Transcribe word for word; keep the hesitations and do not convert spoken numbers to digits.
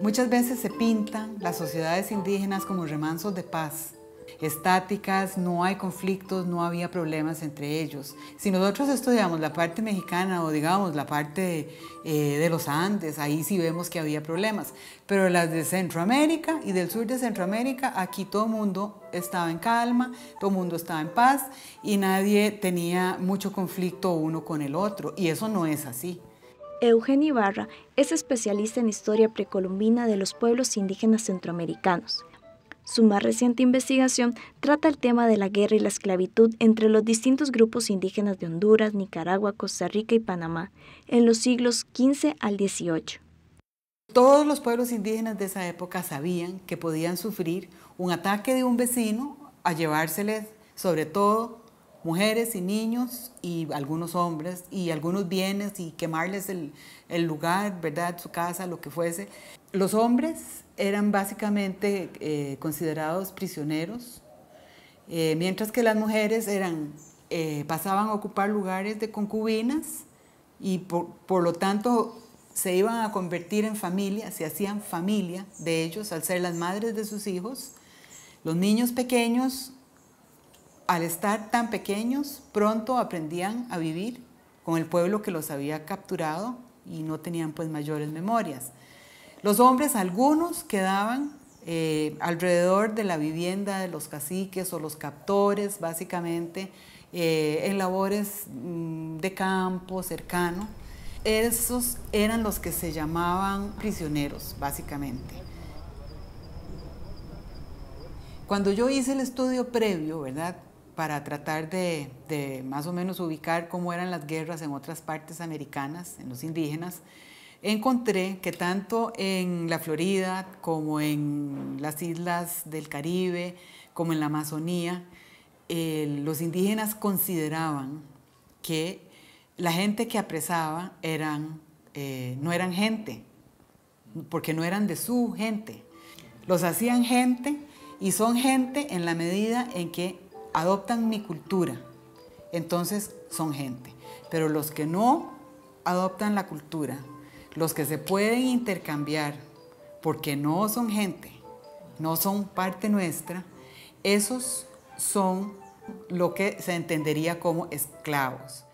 Muchas veces se pintan las sociedades indígenas como remansos de paz, estáticas, no hay conflictos, no había problemas entre ellos. Si nosotros estudiamos la parte mexicana o digamos la parte eh, de los Andes, ahí sí vemos que había problemas. Pero las de Centroamérica y del sur de Centroamérica, aquí todo el mundo estaba en calma, todo el mundo estaba en paz y nadie tenía mucho conflicto uno con el otro. Y eso no es así. Eugenia Ibarra es especialista en historia precolombina de los pueblos indígenas centroamericanos. Su más reciente investigación trata el tema de la guerra y la esclavitud entre los distintos grupos indígenas de Honduras, Nicaragua, Costa Rica y Panamá en los siglos quince al dieciocho. Todos los pueblos indígenas de esa época sabían que podían sufrir un ataque de un vecino a llevárseles, sobre todo, mujeres y niños y algunos hombres y algunos bienes y quemarles el, el lugar, ¿verdad? Su casa, lo que fuese. Los hombres eran básicamente eh, considerados prisioneros, eh, mientras que las mujeres eran, eh, pasaban a ocupar lugares de concubinas y por, por lo tanto se iban a convertir en familia, se hacían familia de ellos al ser las madres de sus hijos. Los niños pequeños, al estar tan pequeños, pronto aprendían a vivir con el pueblo que los había capturado y no tenían pues mayores memorias. Los hombres, algunos quedaban eh, alrededor de la vivienda de los caciques o los captores, básicamente, eh, en labores mm, de campo cercano. Esos eran los que se llamaban prisioneros, básicamente. Cuando yo hice el estudio previo, ¿verdad?, para tratar de, de más o menos ubicar cómo eran las guerras en otras partes americanas, en los indígenas, encontré que tanto en la Florida como en las islas del Caribe, como en la Amazonía, eh, los indígenas consideraban que la gente que apresaba eran, eh, no eran gente, porque no eran de su gente. Los hacían gente y son gente en la medida en que adoptan mi cultura, entonces son gente. Pero los que no adoptan la cultura, los que se pueden intercambiar porque no son gente, no son parte nuestra, esos son lo que se entendería como esclavos.